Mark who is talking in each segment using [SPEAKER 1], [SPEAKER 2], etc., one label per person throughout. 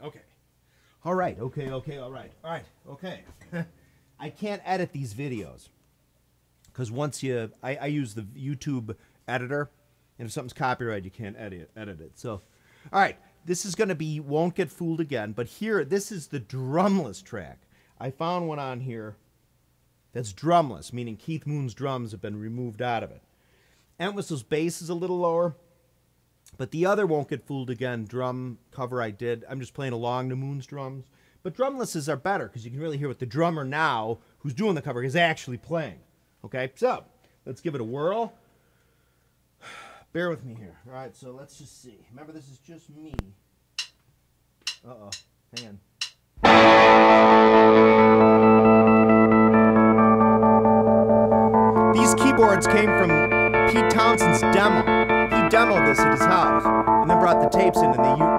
[SPEAKER 1] Okay. All right. Okay. Okay. All right. All right. Okay. I can't edit these videos because once I use the YouTube editor, and if something's copyrighted, you can't edit it. So, all right. This is going to be Won't Get Fooled Again, but here, this is the drumless track. I found one on here that's drumless, meaning Keith Moon's drums have been removed out of it. Entwistle's bass is a little lower, but the other Won't Get Fooled Again drum cover I did, I'm just playing along to Moon's drums. But drumlesses are better because you can really hear what the drummer now, who's doing the cover, is actually playing. Okay, so let's give it a whirl. Bear with me here. All right, so let's just see. Remember, this is just me. Uh-oh. Hang on. These keyboards came from Pete Townshend's demo. He demoed this at his house and then brought the tapes in and they used...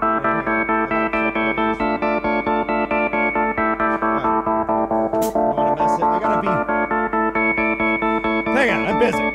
[SPEAKER 1] I don't want to mess it. I gotta be... Hang on, I'm busy.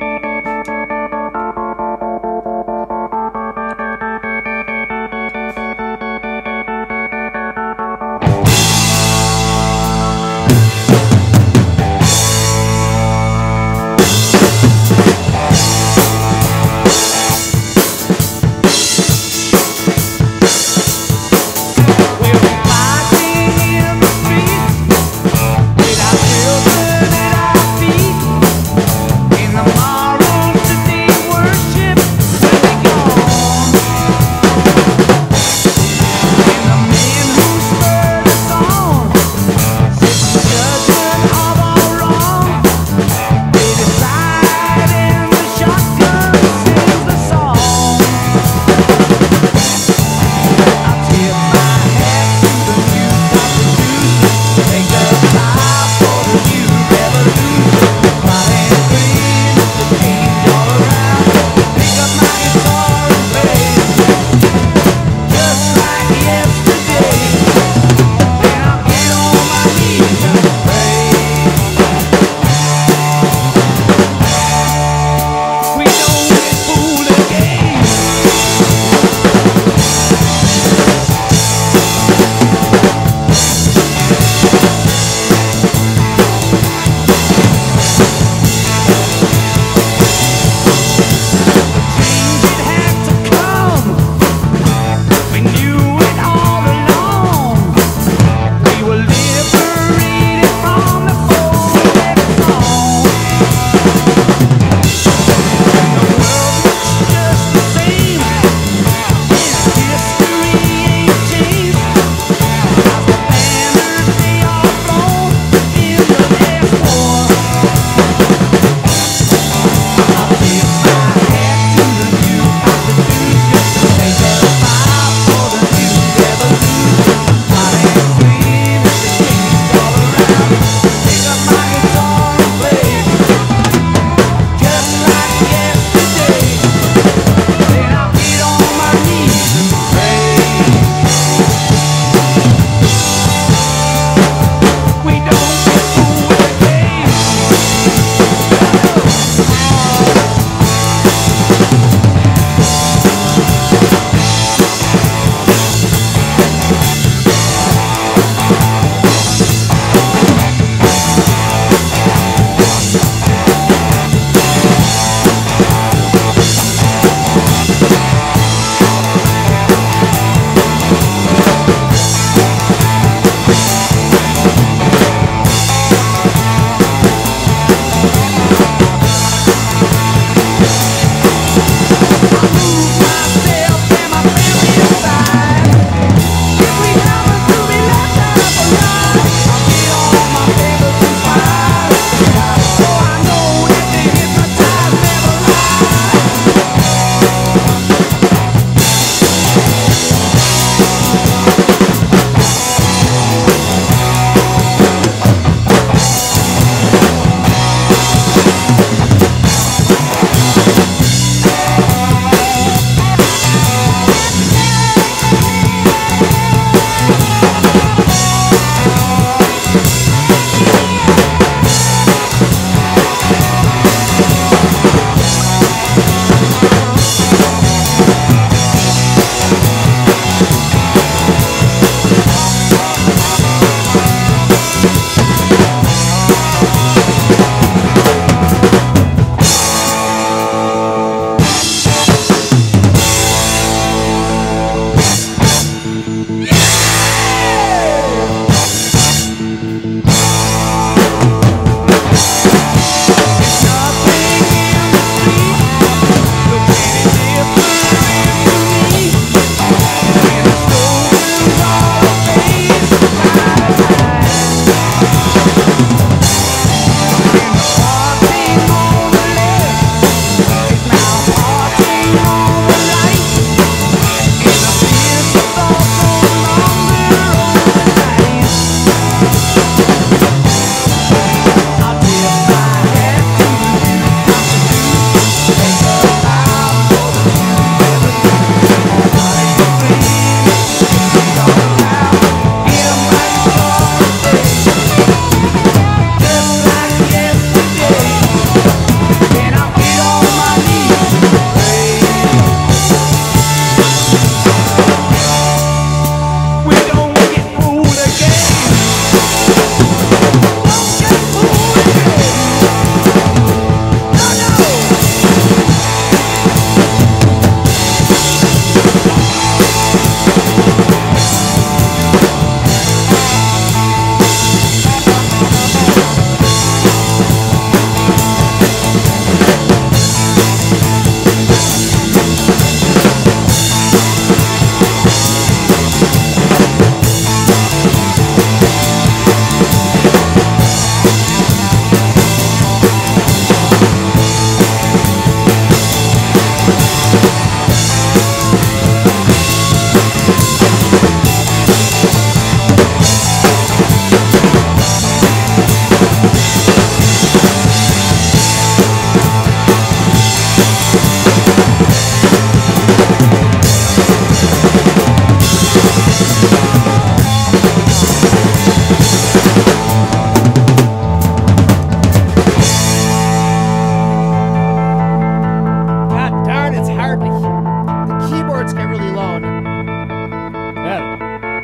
[SPEAKER 2] alone. Yeah.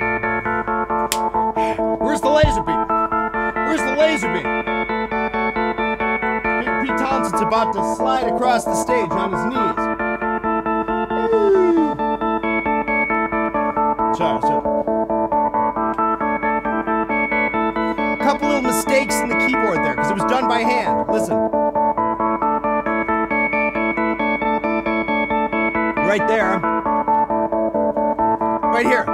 [SPEAKER 2] Where's the laser beam? Where's the laser beam? Pete Townsend's about to slide across the stage on his knees. Sorry. A couple little mistakes in the keyboard there because it was done by hand. Listen. Right there. Right here.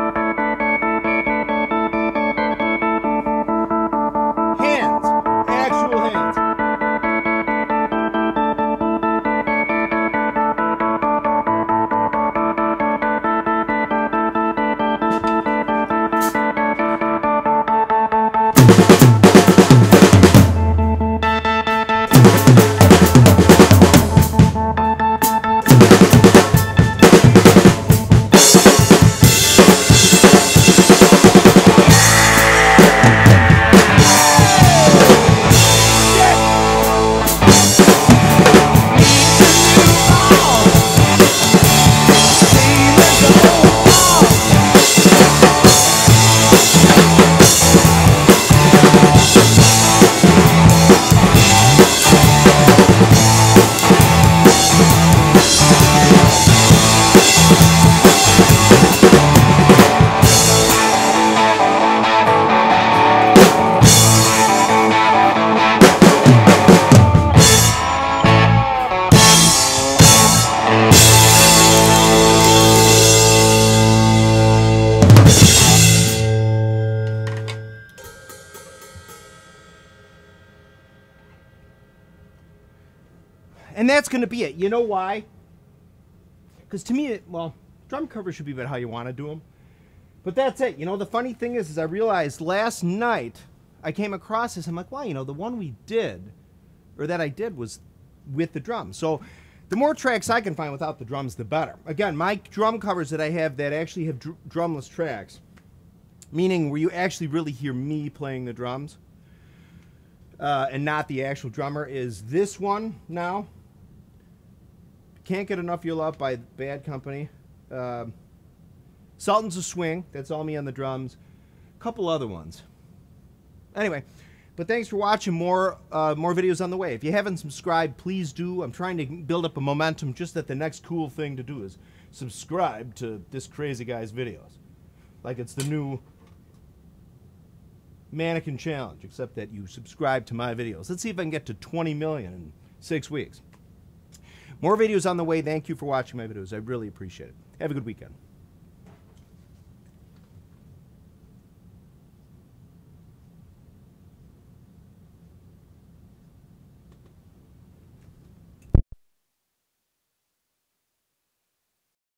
[SPEAKER 2] Hands. Actual hands. And that's going to be it. You know why? Because to me, well, drum covers should be about how you want to do them. But that's it. You know, the funny thing is I realized last night I came across this. I'm like, wow, you know, the one we did, or that I did, was with the drums. So the more tracks I can find without the drums, the better. Again, my drum covers that I have that actually have drumless tracks, meaning where you actually really hear me playing the drums and not the actual drummer, is this one now. Can't Get Enough Your Love by Bad Company. Sultans of Swing, that's all me on the drums. A couple other ones. Anyway, but thanks for watching. More videos on the way. If you haven't subscribed, please do. I'm trying to build up a momentum just that the next cool thing to do is subscribe to this crazy guy's videos. Like it's the new mannequin challenge, except that you subscribe to my videos. Let's see if I can get to 20 million in 6 weeks. More videos on the way. Thank you for watching my videos. I really appreciate it. Have a good weekend.